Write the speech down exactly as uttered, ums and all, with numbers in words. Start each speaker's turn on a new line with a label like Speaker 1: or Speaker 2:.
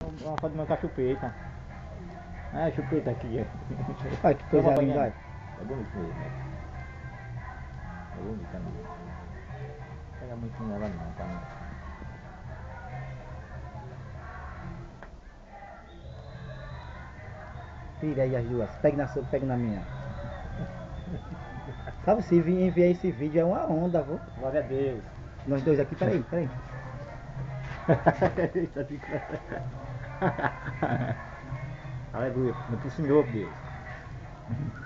Speaker 1: Uma foto do meu com a chupeta. Ah, a chupeta aqui.
Speaker 2: Olha que coisa
Speaker 1: Toma
Speaker 2: linda,
Speaker 1: banho.
Speaker 2: olha.
Speaker 1: É bonito mesmo, né? É bonita mesmo. Não pega muito nela não, tá? Não.
Speaker 2: Tira aí as duas. Pegue na sua, pegue na minha. Sabe, se vi- enviar esse vídeo é uma onda, vô.
Speaker 1: Glória a Deus.
Speaker 2: Nós dois aqui, peraí, peraí.
Speaker 1: Tá de cara. Aleluia. Muito Senhor, Deus.